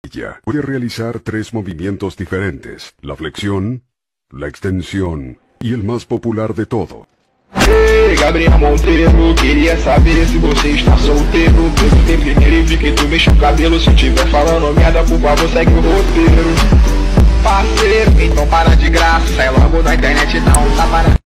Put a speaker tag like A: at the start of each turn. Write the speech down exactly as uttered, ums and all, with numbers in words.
A: Puede realizar tres movimientos diferentes: la flexión, la extensión y el más popular de todo.
B: Ei, Gabriel Monteiro, queria saber se você está solteiro. Pelo tempo que vi que tu mexe o cabelo, se tiver falando merda, por favor, segue o roteiro. Parceiro, então para de graça, sai logo na internet, dá um tapa na